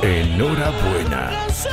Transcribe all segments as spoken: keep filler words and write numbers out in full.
Enhorabuena.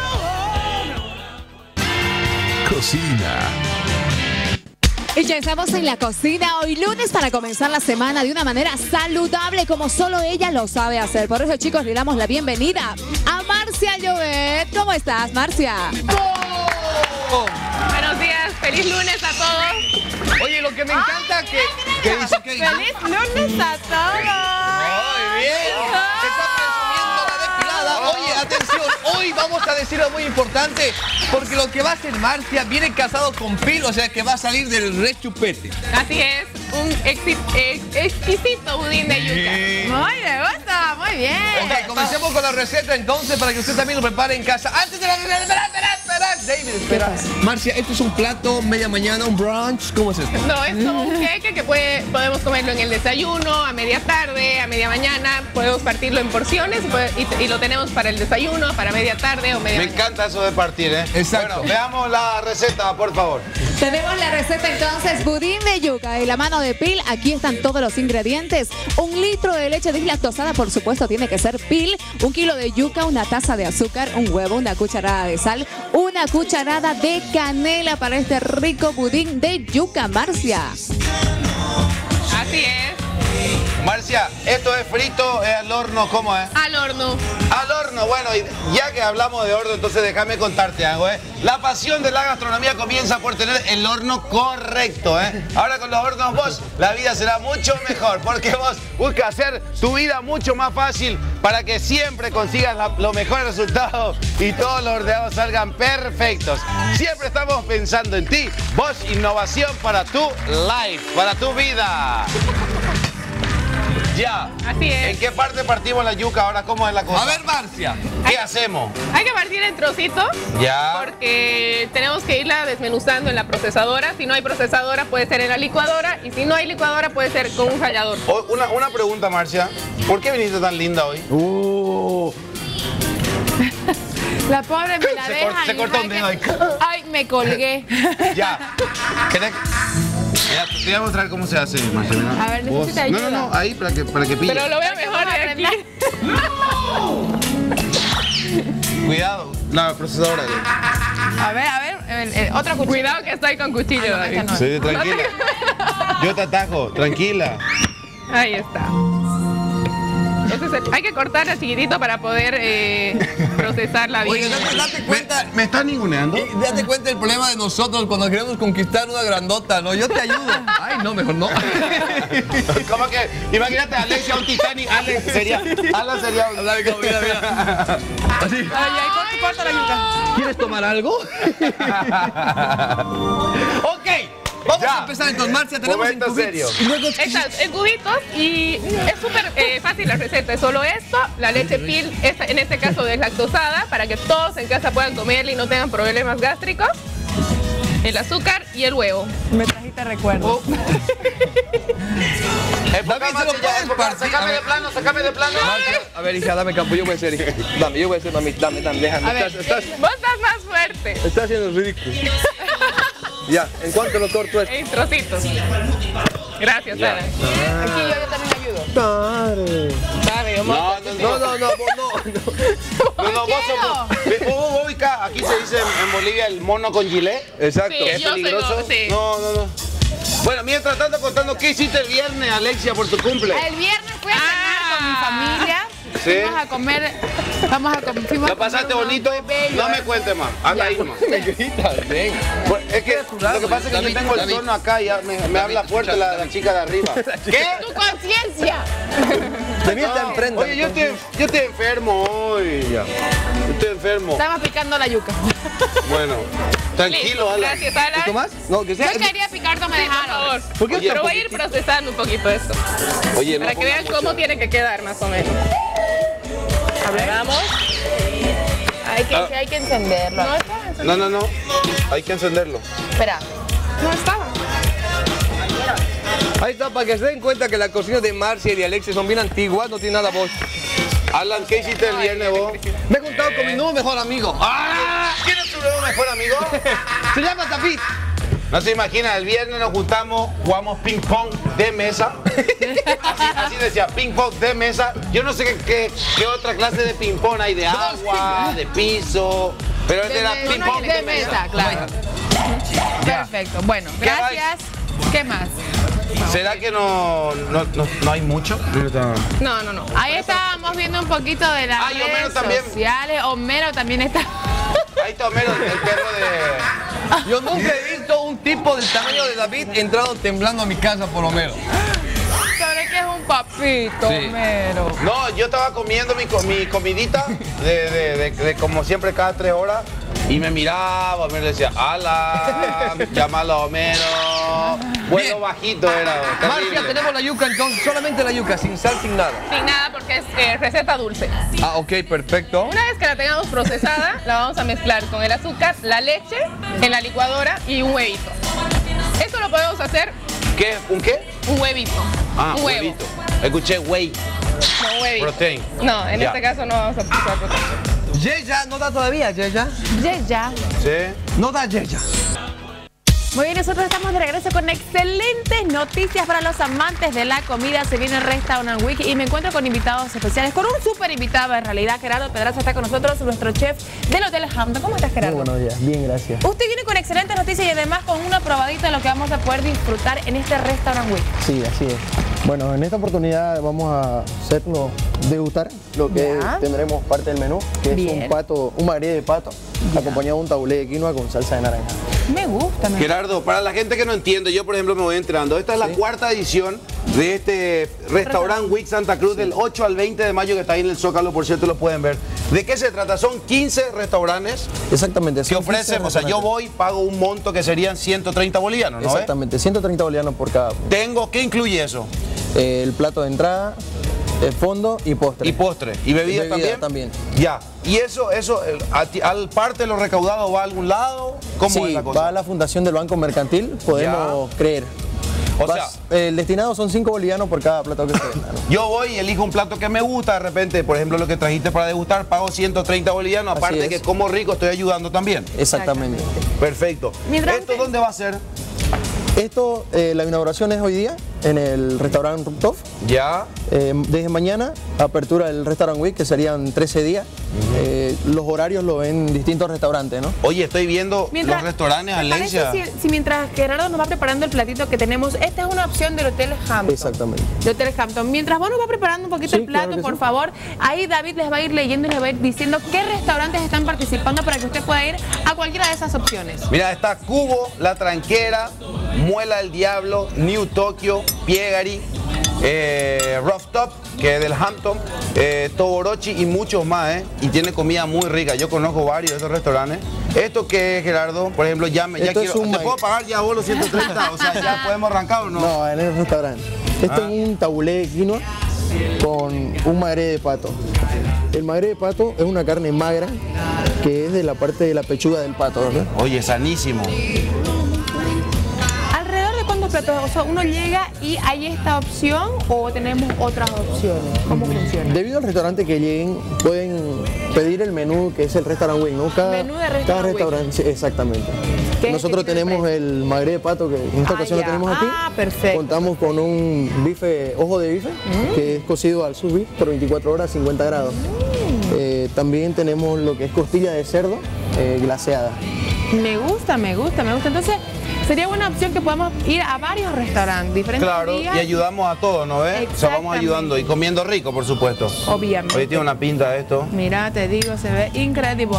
Cocina. Y ya estamos en la cocina hoy lunes para comenzar la semana de una manera saludable como solo ella lo sabe hacer. Por eso, chicos, le damos la bienvenida a Marcia Llobet. ¿Cómo estás, Marcia? Oh. Buenos días, feliz lunes a todos. Oye, lo que me encanta que... ¿Qué dice? ¿Qué dice? ¡Feliz lunes a todos! ¡Muy bien! Está presumiendo la despilada. Oye, atención, hoy vamos a decir algo muy importante, porque lo que va a hacer Marcia viene casado con Phil, o sea que va a salir del rechupete. Así es, un exi ex exquisito budín de yuca. Muy me gusta, muy bien. Ok, comencemos con la receta entonces para que usted también lo prepare en casa. Antes de la receta, espera, espera, espera, David, espera. Marcia, ¿esto es un plato, media mañana, un brunch? ¿Cómo es esto? No, es como un queque que puede, podemos comerlo en el desayuno, a media tarde, a media mañana. Podemos partirlo en porciones y, puede, y, y lo tenemos para el desayuno, para media tarde o media Me mañana. encanta eso de partir, ¿eh? Exacto. Bueno, veamos la receta, por favor. Tenemos la receta entonces, budín de yuca de la mano de Phil. Aquí están todos los ingredientes. Un litro de leche deslactosada, por supuesto, tiene que ser Phil. Un kilo de yuca, una taza de azúcar, un huevo, una cucharada de sal, una cucharada de canela para este rico budín de yuca, Marcia. Así es, Marcia, ¿esto es frito, es al horno? ¿Cómo es? al horno. Al horno, bueno, y ya que hablamos de horno, entonces déjame contarte algo, ¿eh? La pasión de la gastronomía comienza por tener el horno correcto, ¿eh? Ahora con los hornos vos, la vida será mucho mejor, porque vos buscas hacer tu vida mucho más fácil para que siempre consigas la, los mejores resultados y todos los horneados salgan perfectos. Siempre estamos pensando en ti. Vos, innovación para tu life, para tu vida. Ya. Así es. ¿En qué parte partimos la yuca ahora? ¿Cómo es la cosa? A ver, Marcia. ¿Qué hacemos? Hay que partir en trocitos. Ya. Porque tenemos que irla desmenuzando en la procesadora. Si no hay procesadora, puede ser en la licuadora. Y si no hay licuadora, puede ser con un rallador. O- una, una pregunta, Marcia. ¿Por qué viniste tan linda hoy? Uh. La pobre me la Se, dejan. cor- se cortó un dedo ahí. Ay, me colgué. Ya. ¿Querés? Mira, te voy a mostrar cómo se hace, Marcia. mira. A ver, Vos- necesita No, no, ayuda. no, ahí para que, para que pille. Pero lo veo mejor de aquí. Cuidado, la procesadora. A ver, a ver, el, el, otra cuchara. Cuidado que estoy con cuchillo, Ah, no, David. esta no. Sí, tranquila. Yo te atajo, tranquila. Ahí está. Entonces hay que cortarla chiquitito para poder eh, procesarla bien. Oye, date, date cuenta. ¿Me estás ninguneando? Eh, Date cuenta del problema de nosotros cuando queremos conquistar una grandota, ¿no? Yo te ayudo. Ay, no, mejor no. ¿Cómo que? Imagínate a Alexia, un Titanic. Alex sería. Alan sería. un- Dale, mira, mira. Así. Ay, ay, corta, corta la yuca. ¿Quieres tomar algo? Ok. Vamos Ya. a empezar entonces, Marcia. Tenemos en Momento cubitos. serio. Y luego... Estas en cubitos y es súper eh, fácil la receta. Es solo esto, la leche Phil, esta- en este caso deslactosada, para que todos en casa puedan comerla y no tengan problemas gástricos. El azúcar y el huevo. Me trajiste recuerdo. Enfoca, David, se lo Marcia, ya, puedes enfoca. partir. A Sácame ver. de plano, sácame de plano. A ver, hija, dame campo. Yo voy a hacer. Dame, yo voy a hacer, mami. Dame, dame, déjame. A ver. Estás, estás, Vos estás más fuerte. estás haciendo ridículo. Ya, ¿en cuánto lo corto esto? En trocitos. Gracias, Sara. Aquí yo, yo también ayudo. Dale, yo No, monto. no, No, no. no, no, vos no. No, no, vos sos. Ve, vos- vos ubicás, aquí se dice en, en Bolivia el mono con gilet. Exacto. Sí. ¿Es Yo soy peligroso? go- sí. No, no, no. Bueno, mientras tanto contando, ¿qué hiciste el viernes, Alexia, por tu cumple? El viernes fui a cenar Ah. con mi familia. Sí. Fuimos a comer. Vamos a comer. fuimos a ¿Lo pasaste comer bonito? unos bellos. No me cuentes más. Anda ahí nomás. Me gritas, ven. Pues, es que lo que pasa es que David, yo tengo el David. tono acá y ya me, me habla fuerte la, la chica de arriba. ¿Qué? Tu conciencia. De mí te enfrenta. Oye, yo estoy, yo estoy enfermo hoy. Ya. Yo estoy enfermo. Estamos picando la yuca. Bueno, tranquilo, Listo, Alan. gracias, Alan. ¿Esto más? No, que sea. Yo quería picar, no me Sí, por dejaron. favor. ¿Por qué Oye, Pero voy a ir poquitito? procesando un poquito esto. Oye, no Para que pongas vean mucho. cómo tiene que quedar más o menos. A ver, vamos. Hay que, Ah. hay que encenderlo. No está. No, no, no. Hay que encenderlo. Espera. No estaba. Ahí está, para que se den cuenta que las cocinas de Marcia y de Alexis son bien antiguas, no tiene nada voz. Alan, ¿qué hiciste el viernes vos? Me he juntado con mi nuevo mejor amigo. ¡Ah! ¿Quién es tu nuevo mejor amigo? Se llama David. No se imagina, el viernes nos juntamos, jugamos ping pong de mesa. Así, así decía, ping pong de mesa. Yo no sé qué, qué, qué otra clase de ping pong hay, de agua, de piso. Pero este era ping pong de, de mesa, mesa, claro. Ya. Perfecto. Bueno, ¿Qué gracias. ¿Qué más? ¿Será que no, no, no, no hay mucho? No, no, no. Ahí estábamos viendo un poquito de las Ah, y Homero redes también. sociales. Homero también está. Ahí está Homero, el perro de... Yo nunca he visto un tipo del tamaño de David entrado temblando a mi casa por Homero. Sobre que es un papito, Sí. Homero. No, yo estaba comiendo mi, co- mi comidita de, de, de, de como siempre cada tres horas y me miraba, Homero decía, ala, llámalo a Homero. Vuelo Bien. bajito era. Marcia, terrible. tenemos la yuca entonces, solamente la yuca, sin sal, sin nada. Sin nada porque es eh, receta dulce. Ah, ok, perfecto. Una vez que la tengamos procesada, la vamos a mezclar con el azúcar, la leche en la licuadora y un huevito. Eso lo podemos hacer ¿Qué? ¿Un qué? un huevito. Ah, un huevo. huevito. Escuché whey. No, huevito. Protein. No, en Ya. este caso no vamos a usar proteína. Yeya, ¿no da todavía, Yeya? Ya, ya. ¿Sí? No da Yeya. Muy bien, nosotros estamos de regreso con excelentes noticias para los amantes de la comida. Se viene el Restaurant Week y me encuentro con invitados especiales, con un súper invitado en realidad. Gerardo Pedraza está con nosotros, nuestro chef del Hotel Hampton. ¿Cómo estás, Gerardo? Muy buenos días, bien, gracias. Usted viene con excelentes noticias y además con una probadita de lo que vamos a poder disfrutar en este Restaurant Week. Sí, así es. Bueno, en esta oportunidad vamos a hacernos degustar lo que Ya. tendremos parte del menú, que Bien. es un pato, un magre de pato, acompañado de un tabulé de quinoa con salsa de naranja. Me gusta, me gusta. Gerardo, para la gente que no entiende, yo por ejemplo me voy entrando. Esta es la cuarta edición de este Restaurant Week Santa Cruz del ocho al veinte de mayo que está ahí en el Zócalo, por cierto lo pueden ver. ¿De qué se trata? Son quince restaurantes Exactamente. que son ofrecen, quince o sea, yo restaurantes. voy, pago un monto que serían ciento treinta bolivianos, ¿no? Exactamente, ciento treinta bolivianos por cada. Tengo, ¿qué incluye eso? Eh, el plato de entrada, el fondo y postre. Y postre. ¿Y bebidas Y bebida también? también. Ya. ¿Y eso, eso, el- a ti- al parte de lo recaudado va a algún lado? ¿Cómo Sí, es la cosa? va a la fundación del Banco Mercantil, podemos creer. O Vas- el destinado son cinco bolivianos por cada plato que se venda, ¿no? Yo voy y elijo un plato que me gusta, de repente, por ejemplo, lo que trajiste para degustar, pago ciento treinta bolivianos, Así aparte es. que como rico estoy ayudando también. Exactamente. Perfecto. Mientras ¿Esto usted- dónde va a ser? Esto, eh, la inauguración es hoy día en el restaurante Rooftop. Ya. Eh, desde mañana, apertura del Restaurant Week, que serían trece días. Eh, los horarios lo ven en distintos restaurantes, ¿no? Oye, estoy viendo los restaurantes, ¿te parece Alencia. Si, si mientras Gerardo nos va preparando el platito que tenemos, esta es una opción del Hotel Hampton. Exactamente. De Hotel Hampton. Mientras vos nos va preparando un poquito Sí, el plato, claro que por sí. favor, ahí David les va a ir leyendo y les va a ir diciendo qué restaurantes están participando para que usted pueda ir a cualquiera de esas opciones. Mira, está Cubo, La Tranquera, Muela del Diablo, New Tokyo, Piegari, eh, Rooftop, que es del Hampton, eh, Toborochi y muchos más, ¿eh? Y tiene comida muy rica. Yo conozco varios de esos restaurantes. ¿Esto qué es, Gerardo? Por ejemplo, ya me ya Esto quiero. es un ¿Te ma- puedo pagar ya vos los ciento treinta? O sea, ¿ya podemos arrancar o no? No, en el restaurante. Esto Ah. es un tabulé de quinoa con un magre de pato. El magre de pato es una carne magra que es de la parte de la pechuga del pato, ¿verdad? Oye, sanísimo. ¿Alrededor de cuántos platos? O sea, uno llega y hay esta opción o tenemos otras opciones. ¿Cómo funciona? Debido al restaurante que lleguen, pueden pedir el menú que es el Restaurant Week, ¿no? Cada, Menú de Restaurant cada Week. restaurante, sí, exactamente. ¿Qué es Nosotros el que tiene tenemos el magre de pato, que en esta Ah, ocasión ya. lo tenemos aquí. Ah, perfecto. Contamos con un bife, ojo de bife, que es cocido al sous vide por veinticuatro horas, cincuenta grados. Eh, también tenemos lo que es costilla de cerdo eh, glaseada. Me gusta, me gusta, me gusta. Entonces, sería buena opción que podamos ir a varios restaurantes, diferentes Claro, días. y ayudamos a todos, ¿no ves? O sea, vamos Exactamente. ayudando y comiendo rico, por supuesto. Obviamente. Oye, tiene una pinta esto. Mira, te digo, se ve increíble.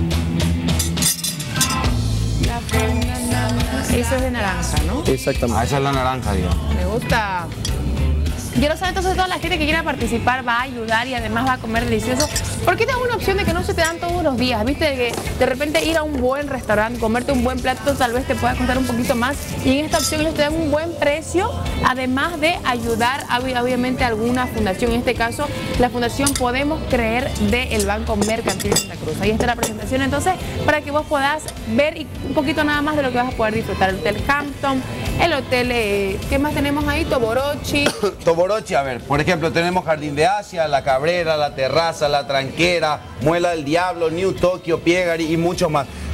La banana. Eso es de naranja, ¿no? Ah, Exactamente. esa es la naranja, digo. Me gusta. Quiero saber entonces toda la gente que quiera participar va a ayudar y además va a comer delicioso. Porque esta es una opción de que no se te dan todos los días, ¿viste? Que de repente ir a un buen restaurante, comerte un buen plato, tal vez te pueda costar un poquito más. Y en esta opción ellos te dan un buen precio, además de ayudar a, obviamente a alguna fundación. En este caso, la Fundación Podemos Creer del Banco Mercantil de Santa Cruz. Ahí está la presentación entonces para que vos puedas ver y un poquito nada más de lo que vas a poder disfrutar. El Hotel Hampton, el hotel, eh, ¿qué más tenemos ahí? Toborochi. Toborochi, a ver, por ejemplo, tenemos Jardín de Asia, La Cabrera, La Terraza, La Tranquera, Muela del Diablo, New Tokyo, Piegari y muchos más.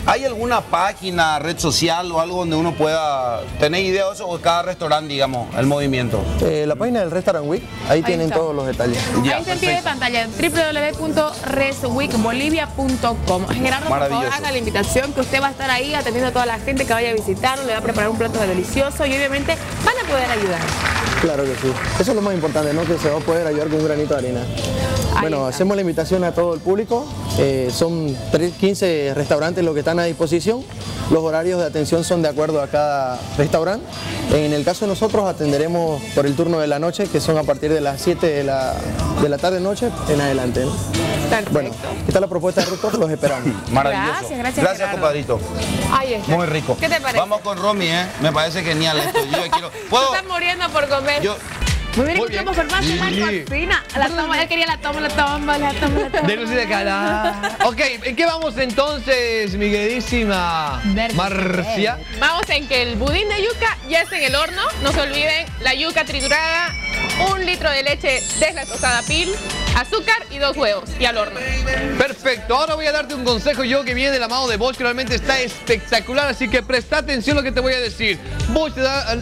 ¿hay alguna página, red social o algo donde uno pueda tener idea de eso o cada restaurante, digamos, el movimiento? Eh, la página del Restaurant Week, ahí, ahí tienen está. todos los detalles. Ya, Ahí está en pie de perfecto. pantalla, doble u doble u doble u punto resweekbolivia punto com. Gerardo, por favor, Maravilloso. haga la invitación que usted va a estar ahí atendiendo a toda la gente que vaya a visitarlo, le va a preparar un plato delicioso y obviamente van a poder ayudar. Claro que sí. Eso es lo más importante, ¿no? Que se va a poder ayudar con un granito de arena. Ahí Bueno, está. hacemos la invitación a todo el público. Eh, son tres, quince restaurantes los que están a disposición. Los horarios de atención son de acuerdo a cada restaurante. En el caso de nosotros atenderemos por el turno de la noche, que son a partir de las siete de la, de la tarde-noche en adelante, ¿no? Perfecto. Bueno, aquí está la propuesta de Rutor, los esperamos. Maravilloso. Gracias, gracias, Gracias, Gerardo. compadrito. Ahí está. Muy rico. ¿Qué te parece? Vamos con Romy, ¿eh? Me parece genial esto. Yo ya quiero... Tú ¿Puedo? estás muriendo por comer. Yo... Muy bien, Muy escuchamos bien. por más en la Sí. cocina. La toma, él quería la toma, la toma, la toma, la toma. De luz y de cara. Ok, ¿en qué vamos entonces, mi queridísima Verde. Marcia? Vamos en que el budín de yuca ya está en el horno. No se olviden, la yuca triturada, un litro de leche deslactosada Pil, azúcar y dos huevos. Y al horno. Perfecto, ahora voy a darte un consejo yo que viene de la mano de Bosch, que realmente está espectacular, así que presta atención a lo que te voy a decir. Bosch te da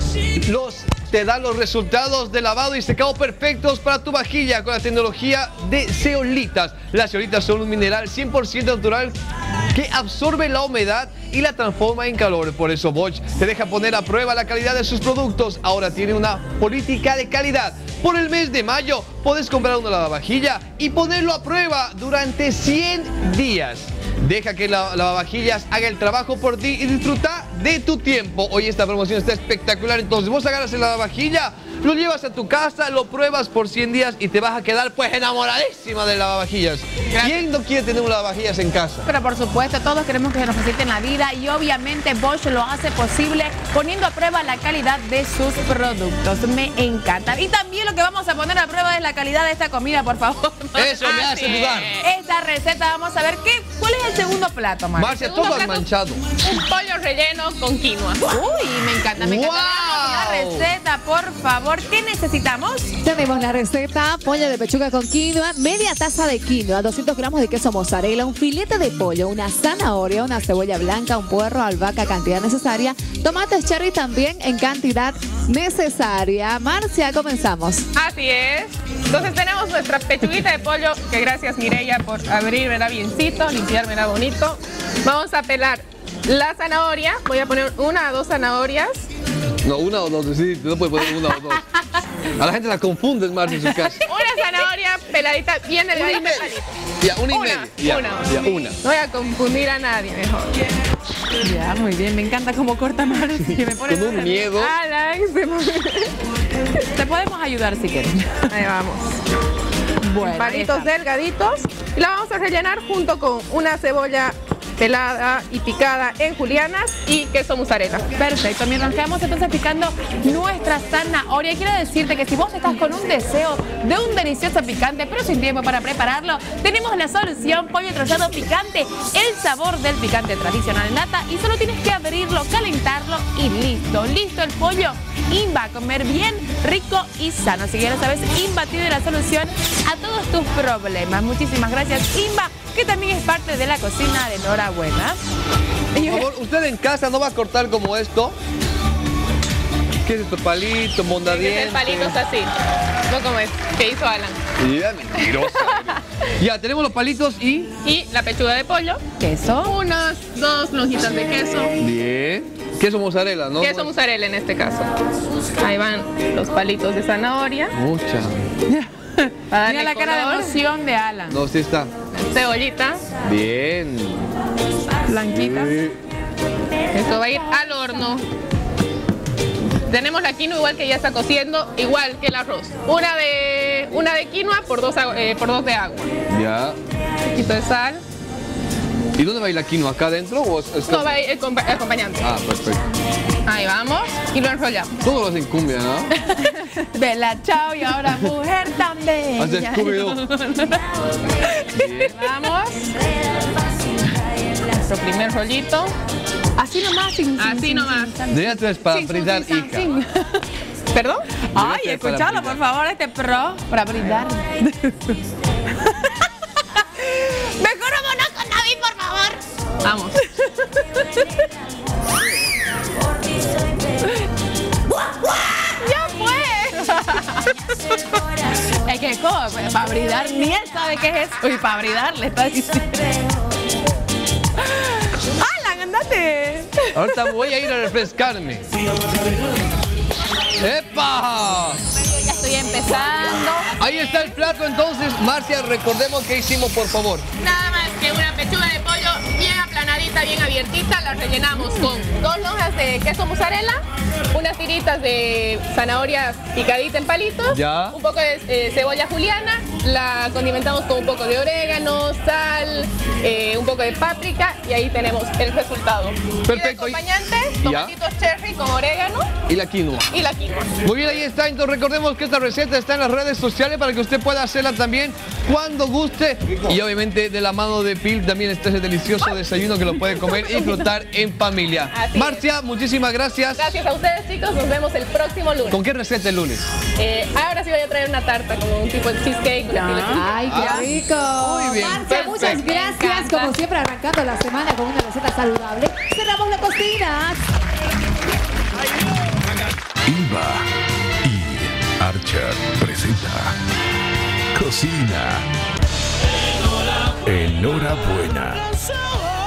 los, te da los resultados de lavado y secado perfectos para tu vajilla con la tecnología de zeolitas. Las zeolitas son un mineral cien por ciento natural que absorbe la humedad y la transforma en calor. Por eso Bosch te deja poner a prueba la calidad de sus productos. Ahora tiene una política de calidad. Por el mes de mayo puedes comprar una lavavajilla y ponerlo a prueba durante cien días. Deja que la lavavajillas haga el trabajo por ti y disfruta de tu tiempo. Hoy esta promoción está espectacular, entonces vos agarras el lavavajilla, lo llevas a tu casa, lo pruebas por cien días y te vas a quedar pues enamoradísima de lavavajillas. ¿Quién no quiere tener un lavavajillas en casa? Pero por supuesto, todos queremos que nos faciliten la vida y obviamente Bosch lo hace posible poniendo a prueba la calidad de sus productos. Me encanta. Y también lo que vamos a poner a prueba es la calidad de esta comida, por favor. Eso me hace Así dudar. es. Esta receta, vamos a ver qué, cuál es el segundo plato, Marcia. Marcia, segundo todo has plato. manchado. Un pollo relleno con quinoa. Uy, me encanta, me encanta. ¡Wow! Veamos la receta, por favor. ¿Qué necesitamos? Tenemos la receta: pollo de pechuga con quinoa, media taza de quinoa, doscientos gramos de queso mozzarella, un filete de pollo, una zanahoria, una cebolla blanca, un puerro, albahaca, cantidad necesaria, tomates cherry también en cantidad necesaria. Marcia, comenzamos. Así es. Entonces tenemos nuestra pechuguita de pollo, que gracias Mireya por abrirmela biencito, limpiármela bonito. Vamos a pelar la zanahoria. Voy a poner una o dos zanahorias. No, una o dos, sí, no puedes poner una o dos. A la gente la confunde, Marcia, en su casa. Una zanahoria peladita bien Una y delgadita. media. palito. Ya, una y Una, media. Ya, una. ya, una. No voy a confundir a nadie mejor. Ya, muy bien, me encanta cómo corta Marcia. Me pone Con un miedo. Alex, Te podemos ayudar si quieres. ahí vamos. Bueno, ahí Palitos está. delgaditos. Y la vamos a rellenar junto con una cebolla pelada y picada en julianas y queso mozzarella. Perfecto, mientras quedamos entonces picando nuestra zanahoria, quiero decirte que si vos estás con un deseo de un delicioso picante, pero sin tiempo para prepararlo, tenemos la solución: pollo trozado picante, el sabor del picante tradicional en lata, y solo tienes que abrirlo, calentarlo y listo, listo el pollo. Imba, a comer bien, rico y sano. Así que ya lo sabes, Imba tiene la solución a todos tus problemas. Muchísimas gracias, Imba, que también es parte de la cocina de Enhorabuena. Por favor, usted en casa no va a cortar como esto. ¿Qué es esto? Palito, Tiene que mondadientes. ser palitos así. No como es que hizo Alan. Ya, mentirosa. Ya, tenemos los palitos y... Y la pechuga de pollo. Queso. Unas dos lonjitas de queso. Bien. Queso mozzarella, ¿no? Queso mozzarella en este caso. Ahí van los palitos de zanahoria. Mucha. Para Mira darle la cara de color. emoción de Alan. No, sí está. Cebollita. Bien. Blanquita. Sí. Esto va a ir al horno. Tenemos la quinoa igual que ya está cociendo, igual que el arroz. Una de, una de quinoa por dos, agua- eh, por dos de agua. Ya. Un poquito de sal. ¿Y dónde va a ir la quinoa? ¿Acá adentro o es- es- No, va a ir el compa- el acompañante. Ah, perfecto. Ahí vamos. Y lo enrollamos. Todo lo hacen cumbia, ¿no? Bella, chao, y ahora mujer tan bella. Hace Scooby-Doo. Vamos. Nuestro primer rollito. Así nomás, sin, sin- Así sin- nomás. sin- Debería tener para sin- brindar, sin- hija. sin- ¿Perdón? Ay, tener para escuchalo, brindar. por favor, este pro para brindar. Mejor vámonos con David, por favor. Vamos. sabe qué es esto y para bridar le está diciendo. ¡Alan, andate! Ahorita voy a ir a refrescarme. ¡Epa! Ya estoy empezando. Ahí está el plato entonces. Marcia, recordemos qué hicimos, por favor. Nada más que una pechuga de pollo bien aplanadita, bien abiertita. La rellenamos con dos lonjas de queso mozzarella, unas tiritas de zanahoria picadita en palitos, Ya. un poco de eh, cebolla juliana, la condimentamos con un poco de orégano, sal, eh, un poco de páprica y ahí tenemos el resultado. Perfecto. Y de acompañante, ¿Ya? tomatitos cherry con orégano Y la quinoa. y la quinoa. Muy bien, ahí está. Entonces recordemos que esta receta está en las redes sociales para que usted pueda hacerla también cuando guste. Y obviamente de la mano de Pil también está ese delicioso desayuno que lo puede comer y disfrutar en familia. Así Marcia, muchísimas gracias. Gracias a ustedes, chicos. Nos vemos el próximo lunes. ¿Con qué receta el lunes? Eh, ahora sí voy a traer una tarta, como un tipo de cheesecake. un estilo cheesecake. Ay, qué rico. Muy bien, Marcia, muchas perfecto. gracias. Me encanta. Como siempre, arrancando la semana con una receta saludable. Cerramos la cocina. Inva y Archer presenta Cocina. Enhorabuena.